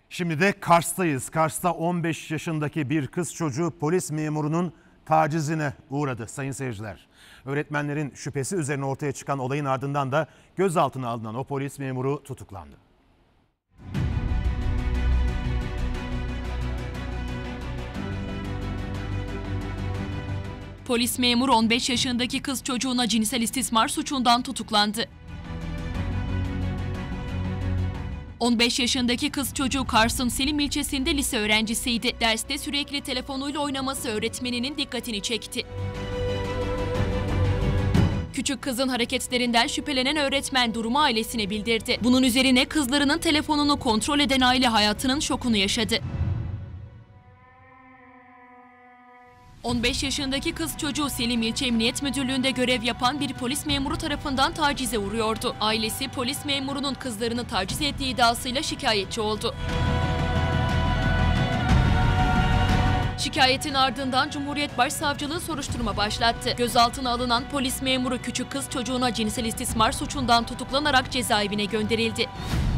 Şimdi de Kars'tayız. Kars'ta 15 yaşındaki bir kız çocuğu polis memurunun tacizine uğradı sayın seyirciler. Öğretmenlerin şüphesi üzerine ortaya çıkan olayın ardından da gözaltına alınan o polis memuru tutuklandı. Polis memuru 15 yaşındaki kız çocuğuna cinsel istismar suçundan tutuklandı. 15 yaşındaki kız çocuğu Kars'ın Selim ilçesinde lise öğrencisiydi. Derste sürekli telefonuyla oynaması öğretmeninin dikkatini çekti. Küçük kızın hareketlerinden şüphelenen öğretmen durumu ailesine bildirdi. Bunun üzerine kızlarının telefonunu kontrol eden aile hayatının şokunu yaşadı. 15 yaşındaki kız çocuğu Selim İlçe Emniyet Müdürlüğü'nde görev yapan bir polis memuru tarafından tacize uğruyordu. Ailesi polis memurunun kızlarını taciz ettiği iddiasıyla şikayetçi oldu. Şikayetin ardından Cumhuriyet Başsavcılığı soruşturma başlattı. Gözaltına alınan polis memuru küçük kız çocuğuna cinsel istismar suçundan tutuklanarak cezaevine gönderildi.